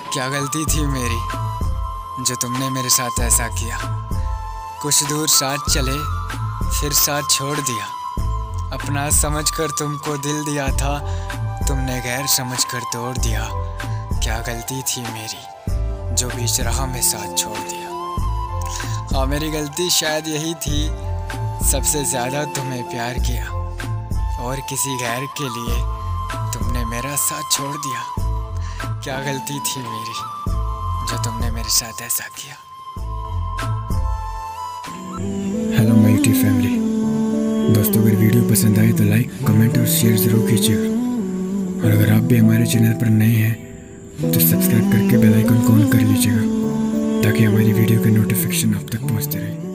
क्या गलती थी मेरी जो तुमने मेरे साथ ऐसा किया। कुछ दूर साथ चले फिर साथ छोड़ दिया। अपना समझकर तुमको दिल दिया था, तुमने गैर समझकर तोड़ दिया। क्या गलती थी मेरी जो बीच राह में साथ छोड़ दिया। हाँ, मेरी गलती शायद यही थी, सबसे ज़्यादा तुम्हें प्यार किया और किसी गैर के लिए तुमने मेरा साथ छोड़ दिया। क्या गलती थी मेरी जो तुमने मेरे साथ ऐसा किया। हेलो माय यूट्यूब फैमिली, दोस्तों अगर वीडियो पसंद आए तो लाइक कमेंट और शेयर ज़रूर कीजिएगा। और अगर आप भी हमारे चैनल पर नए हैं तो सब्सक्राइब करके बेल आइकन को ऑन कर लीजिएगा ताकि हमारी वीडियो के नोटिफिकेशन आप तक पहुंचते रहे।